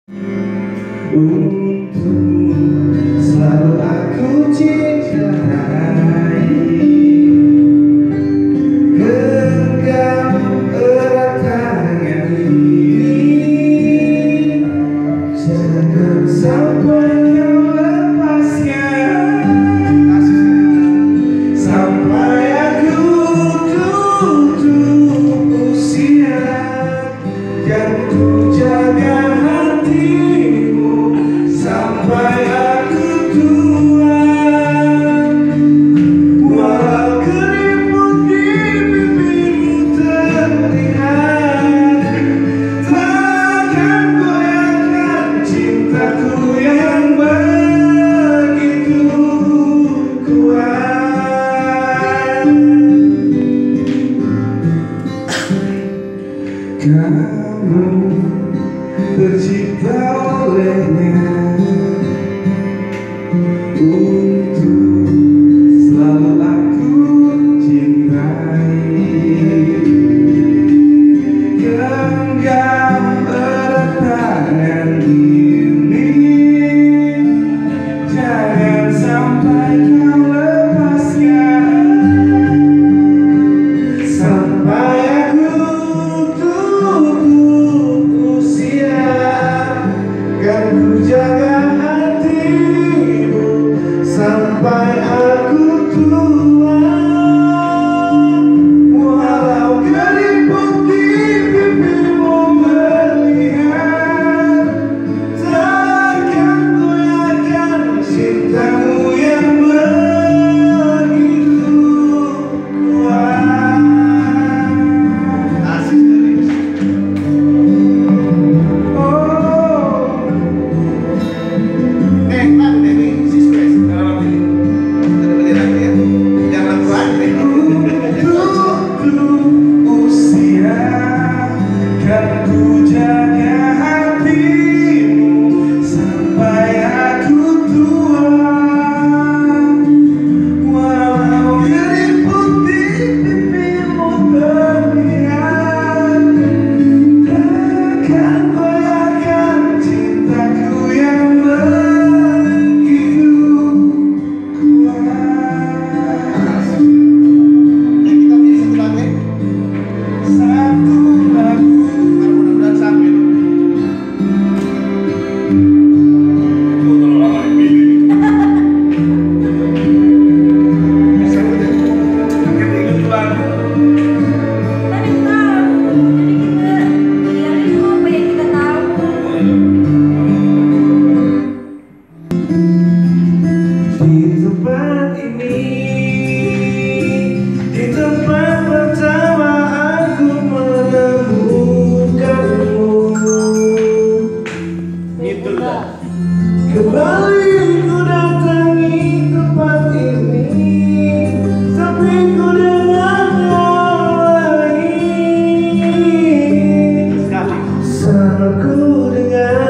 Untuk selalu aku cintai, genggam erat tangan ini, jangan sampai kau lepaskan, sampai aku tutup usia yang ku jaga hatimu, sampai aku tua. Walau keriput di pipimu terlihat, takkan goyahkan cintaku yang begitu kuat. Kamu tercipta olehnya untuk selalu aku cintai, genggam erat tangan ini, jangan sampai kau lepaskan, sampai aku tutup usia, kan ku jaga hatimu, sampai aku tua. Walau keriput di pipimu terlihat, takkan goyahkan cintamu yang begitu kuat. Asik sekali. Kan ku jaga hatimu, sampai aku tua. Walau keriput di pipimu terlihat, takkan goyahkan cintaku yang begitu kuat. Kita punya satu lagu. Di tempat ini, di tempat pertama aku menemukanmu, kembali ku datangi tempat ini, tapi ku dengar lain. Sama ku dengar